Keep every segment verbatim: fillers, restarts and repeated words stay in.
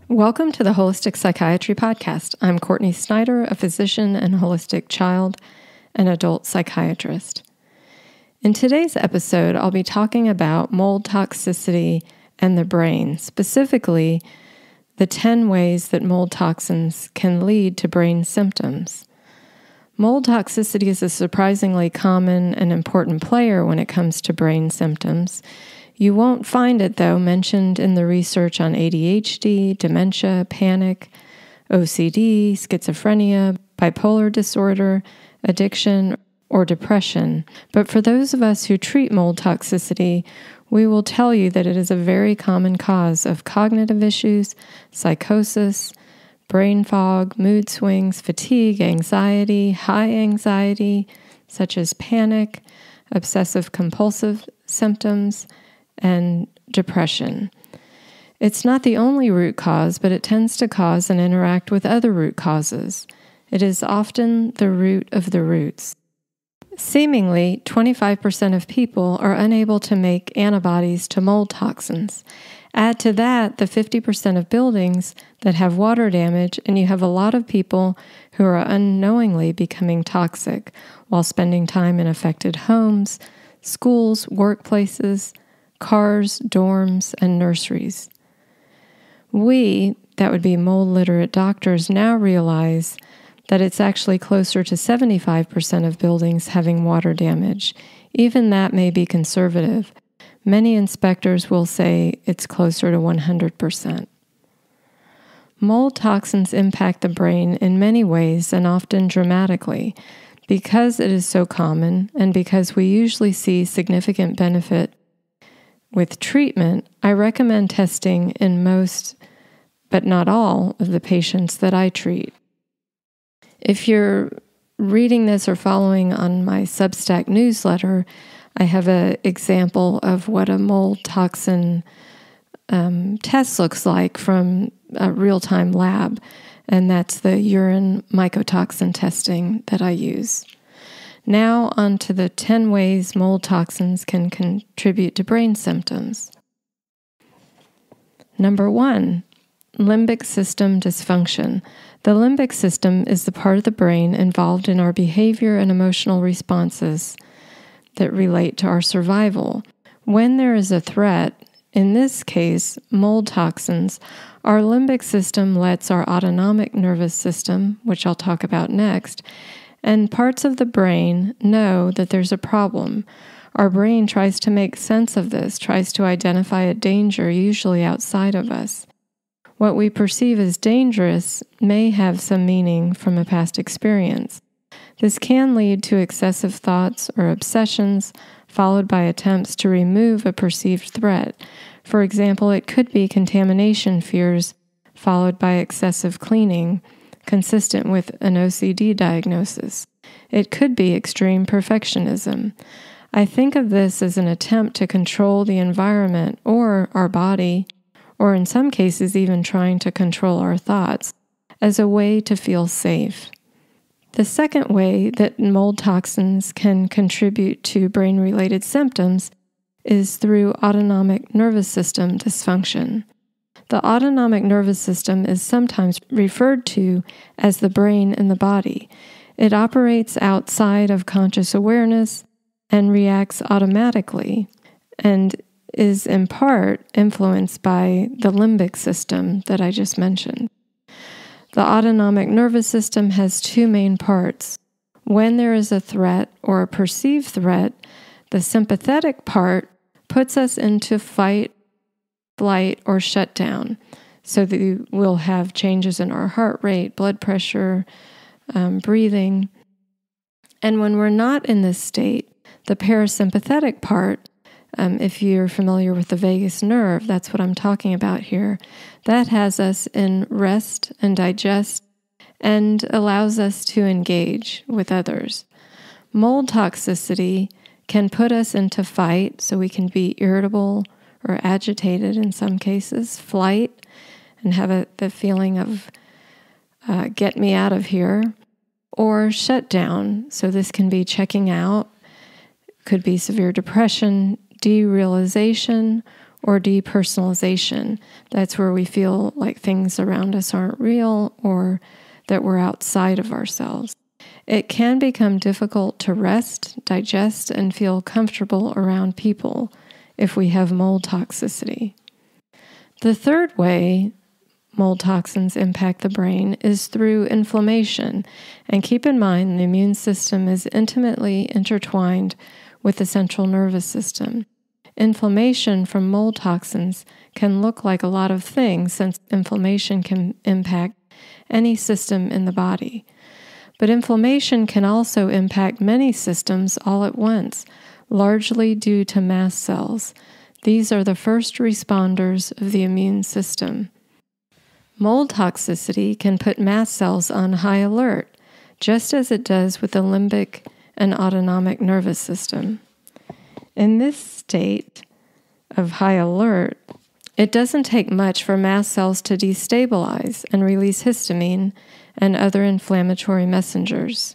Welcome to the Holistic Psychiatry Podcast. I'm Courtney Snyder, a physician and holistic child and adult psychiatrist. In today's episode, I'll be talking about mold toxicity and the brain, specifically the ten ways that mold toxins can lead to brain symptoms. Mold toxicity is a surprisingly common and important player when it comes to brain symptoms. You won't find it, though, mentioned in the research on A D H D, dementia, panic, O C D, schizophrenia, bipolar disorder, addiction, or depression. But for those of us who treat mold toxicity, we will tell you that it is a very common cause of cognitive issues, psychosis, brain fog, mood swings, fatigue, anxiety, high anxiety, such as panic, obsessive-compulsive symptoms, and depression. It's not the only root cause, but it tends to cause and interact with other root causes. It is often the root of the roots. Seemingly, twenty-five percent of people are unable to make antibodies to mold toxins. Add to that the fifty percent of buildings that have water damage, and you have a lot of people who are unknowingly becoming toxic while spending time in affected homes, schools, workplaces, cars, dorms, and nurseries. We, that would be mold-literate doctors, now realize that it's actually closer to seventy-five percent of buildings having water damage. Even that may be conservative. Many inspectors will say it's closer to one hundred percent. Mold toxins impact the brain in many ways and often dramatically. Because it is so common and because we usually see significant benefit with treatment, I recommend testing in most, but not all, of the patients that I treat. If you're reading this or following on my Substack newsletter, I have an example of what a mold toxin um, test looks like from a real-time lab, and that's the urine mycotoxin testing that I use. Now on to the ten ways mold toxins can contribute to brain symptoms. Number one, limbic system dysfunction. The limbic system is the part of the brain involved in our behavior and emotional responses that relate to our survival. When there is a threat, in this case, mold toxins, our limbic system lets our autonomic nervous system, which I'll talk about next, and parts of the brain know that there's a problem. Our brain tries to make sense of this, tries to identify a danger, usually outside of us. What we perceive as dangerous may have some meaning from a past experience. This can lead to excessive thoughts or obsessions, followed by attempts to remove a perceived threat. For example, it could be contamination fears, followed by excessive cleaning, consistent with an O C D diagnosis. It could be extreme perfectionism. I think of this as an attempt to control the environment or our body, or in some cases even trying to control our thoughts, as a way to feel safe. The second way that mold toxins can contribute to brain-related symptoms is through autonomic nervous system dysfunction. The autonomic nervous system is sometimes referred to as the brain in the body. It operates outside of conscious awareness and reacts automatically, and is in part influenced by the limbic system that I just mentioned. The autonomic nervous system has two main parts. When there is a threat or a perceived threat, the sympathetic part puts us into fight, flight, or shutdown, so that we'll have changes in our heart rate, blood pressure, um, breathing. And when we're not in this state, the parasympathetic part, um, if you're familiar with the vagus nerve, that's what I'm talking about here, that has us in rest and digest and allows us to engage with others. Mold toxicity can put us into fight, so we can be irritable or agitated in some cases, flight, and have a, the feeling of uh, get me out of here, or shut down. So this can be checking out, could be severe depression, derealization, or depersonalization. That's where we feel like things around us aren't real or that we're outside of ourselves. It can become difficult to rest, digest, and feel comfortable around people if we have mold toxicity. The third way mold toxins impact the brain is through inflammation. And keep in mind, the immune system is intimately intertwined with the central nervous system. Inflammation from mold toxins can look like a lot of things, since inflammation can impact any system in the body. But inflammation can also impact many systems all at once, largely due to mast cells. These are the first responders of the immune system. Mold toxicity can put mast cells on high alert, just as it does with the limbic and autonomic nervous system. In this state of high alert, it doesn't take much for mast cells to destabilize and release histamine and other inflammatory messengers.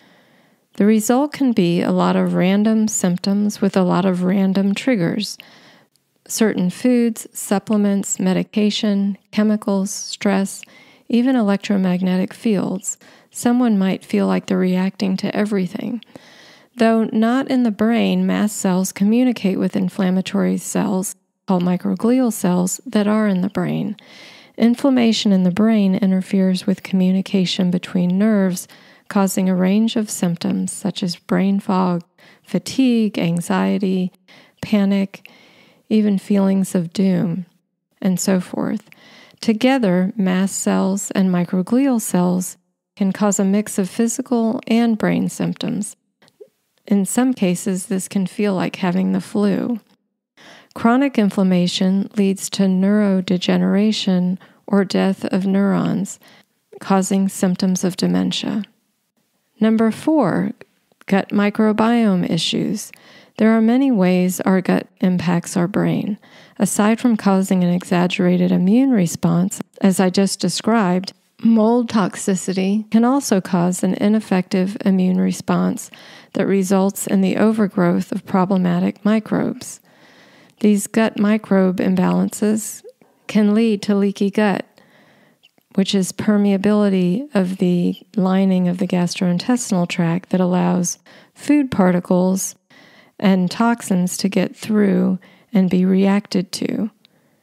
The result can be a lot of random symptoms with a lot of random triggers. Certain foods, supplements, medication, chemicals, stress, even electromagnetic fields. Someone might feel like they're reacting to everything. Though not in the brain, mast cells communicate with inflammatory cells, called microglial cells, that are in the brain. Inflammation in the brain interferes with communication between nerves, causing a range of symptoms such as brain fog, fatigue, anxiety, panic, even feelings of doom, and so forth. Together, mast cells and microglial cells can cause a mix of physical and brain symptoms. In some cases, this can feel like having the flu. Chronic inflammation leads to neurodegeneration or death of neurons, causing symptoms of dementia. Number four, gut microbiome issues. There are many ways our gut impacts our brain. Aside from causing an exaggerated immune response, as I just described, mold toxicity can also cause an ineffective immune response that results in the overgrowth of problematic microbes. These gut microbe imbalances can lead to leaky gut, which is permeability of the lining of the gastrointestinal tract that allows food particles and toxins to get through and be reacted to.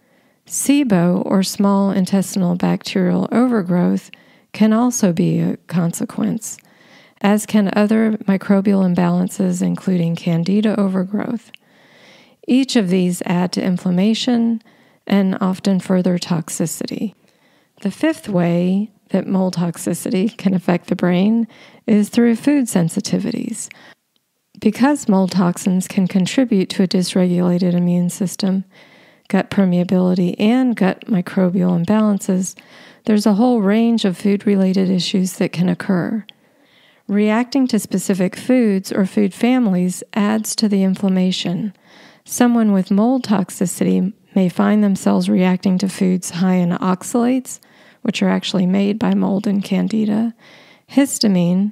SIBO, or small intestinal bacterial overgrowth, can also be a consequence, as can other microbial imbalances, including candida overgrowth. Each of these add to inflammation and often further toxicity. The fifth way that mold toxicity can affect the brain is through food sensitivities. Because mold toxins can contribute to a dysregulated immune system, gut permeability, and gut microbial imbalances, there's a whole range of food-related issues that can occur. Reacting to specific foods or food families adds to the inflammation. Someone with mold toxicity may find themselves reacting to foods high in oxalates, which are actually made by mold and candida, histamine,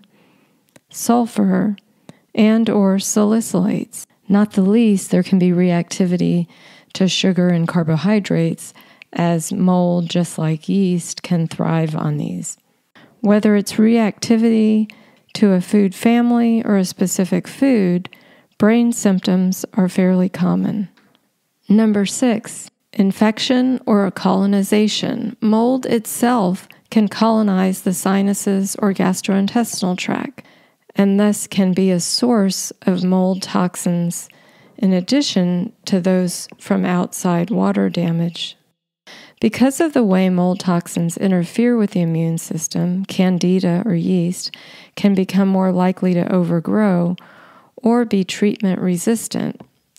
sulfur, and or salicylates. Not the least, there can be reactivity to sugar and carbohydrates, as mold, just like yeast, can thrive on these. Whether it's reactivity to a food family or a specific food, brain symptoms are fairly common. Number six, infection or colonization. Mold itself can colonize the sinuses or gastrointestinal tract, and thus can be a source of mold toxins in addition to those from outside water damage. Because of the way mold toxins interfere with the immune system, candida or yeast can become more likely to overgrow or be treatment resistant.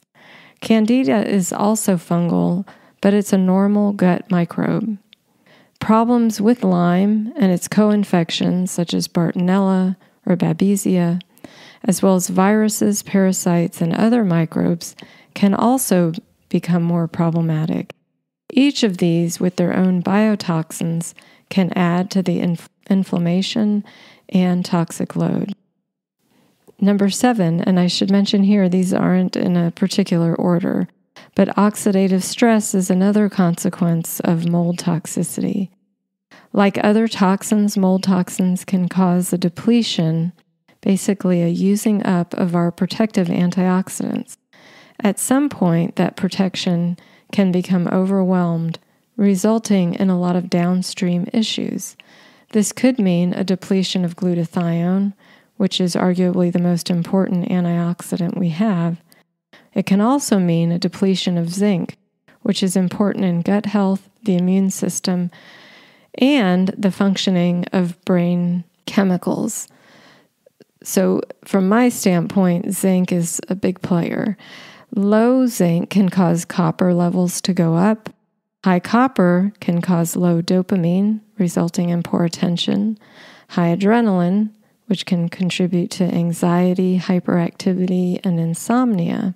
Candida is also fungal, but it's a normal gut microbe. Problems with Lyme and its co-infections, such as Bartonella or Babesia, as well as viruses, parasites, and other microbes, can also become more problematic. Each of these, with their own biotoxins, can add to the inf- inflammation and toxic load. Number seven, and I should mention here, these aren't in a particular order, But oxidative stress is another consequence of mold toxicity. Like other toxins, mold toxins can cause a depletion, basically a using up of our protective antioxidants. At some point, that protection can become overwhelmed, resulting in a lot of downstream issues. This could mean a depletion of glutathione, which is arguably the most important antioxidant we have. It can also mean a depletion of zinc, which is important in gut health, the immune system, and the functioning of brain chemicals. So from my standpoint, zinc is a big player. Low zinc can cause copper levels to go up. High copper can cause low dopamine, resulting in poor attention. High adrenaline, which can contribute to anxiety, hyperactivity, and insomnia.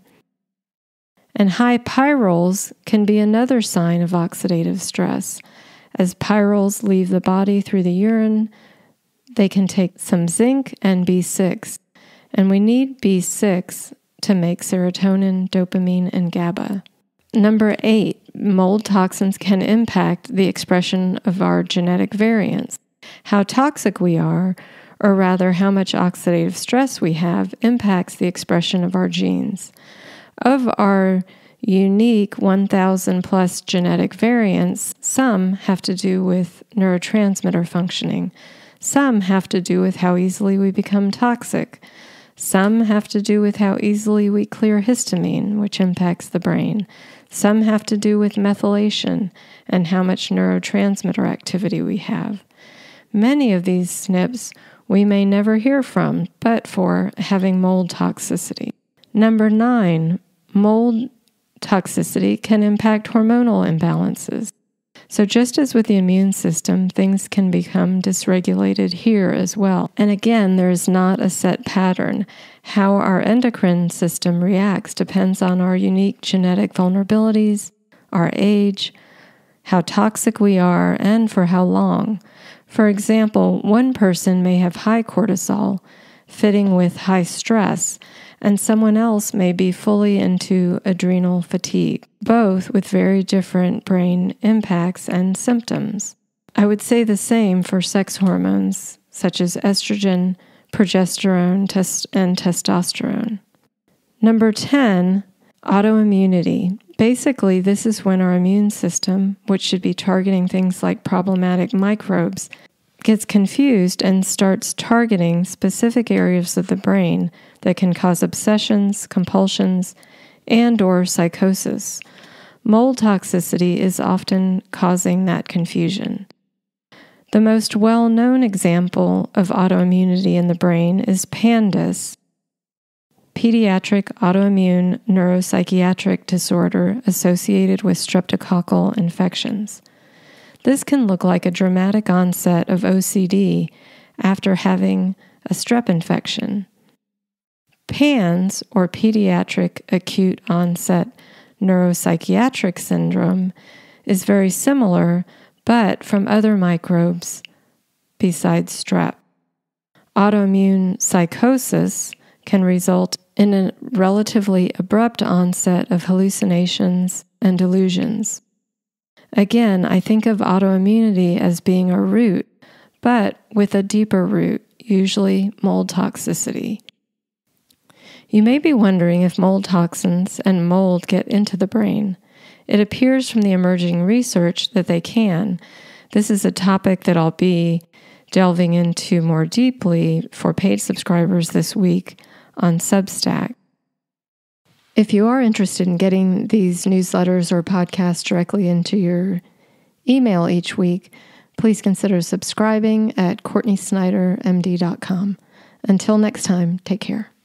And high pyrols can be another sign of oxidative stress. As pyrols leave the body through the urine, they can take some zinc and B six. And we need B six to make serotonin, dopamine, and GABA. Number eight, mold toxins can impact the expression of our genetic variants. How toxic we are, or rather how much oxidative stress we have, impacts the expression of our genes. Of our unique one thousand plus genetic variants, some have to do with neurotransmitter functioning. Some have to do with how easily we become toxic. Some have to do with how easily we clear histamine, which impacts the brain. Some have to do with methylation and how much neurotransmitter activity we have. Many of these S N Ps we may never hear from, but for having mold toxicity. Number nine, mold toxicity can impact hormonal imbalances. So just as with the immune system, things can become dysregulated here as well. And again, there is not a set pattern. How our endocrine system reacts depends on our unique genetic vulnerabilities, our age, how toxic we are, and for how long. For example, one person may have high cortisol, fitting with high stress, and someone else may be fully into adrenal fatigue, both with very different brain impacts and symptoms. I would say the same for sex hormones, such as estrogen, progesterone, test- and testosterone. Number ten, autoimmunity. Basically, this is when our immune system, which should be targeting things like problematic microbes, gets confused and starts targeting specific areas of the brain that can cause obsessions, compulsions, and or psychosis. Mold toxicity is often causing that confusion. The most well-known example of autoimmunity in the brain is PANDAS, pediatric autoimmune neuropsychiatric disorder associated with streptococcal infections. This can look like a dramatic onset of O C D after having a strep infection. PANS, or pediatric acute onset neuropsychiatric syndrome, is very similar, but from other microbes besides strep. Autoimmune psychosis can result in a relatively abrupt onset of hallucinations and delusions. Again, I think of autoimmunity as being a root, but with a deeper root, usually mold toxicity. You may be wondering if mold toxins and mold get into the brain. It appears from the emerging research that they can. This is a topic that I'll be delving into more deeply for paid subscribers this week on Substack. If you are interested in getting these newsletters or podcasts directly into your email each week, please consider subscribing at courtney snyder m d dot com. Until next time, take care.